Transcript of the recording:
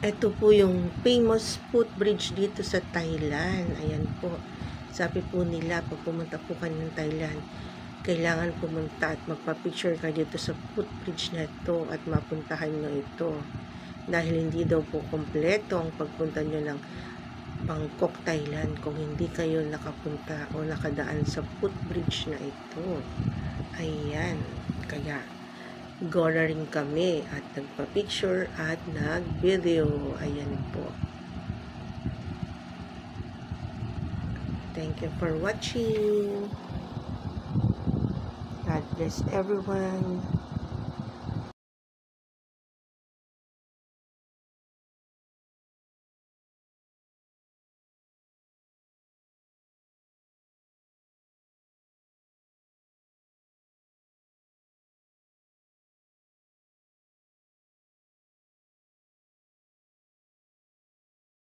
Ito po yung famous footbridge dito sa Thailand. Ayan po. Sabi po nila, pag pumunta po kayo ng Thailand, kailangan pumunta at magpa-picture kayo dito sa footbridge na ito at mapuntahan nyo ito. Dahil hindi daw po kompleto ang pagpunta nyo ng Bangkok, Thailand kung hindi kayo nakapunta o nakadaan sa footbridge na ito. Ayan. Kaya, go na rin kami at nagpa-picture at nag-video. Ayan po. Thank you for watching. God bless everyone.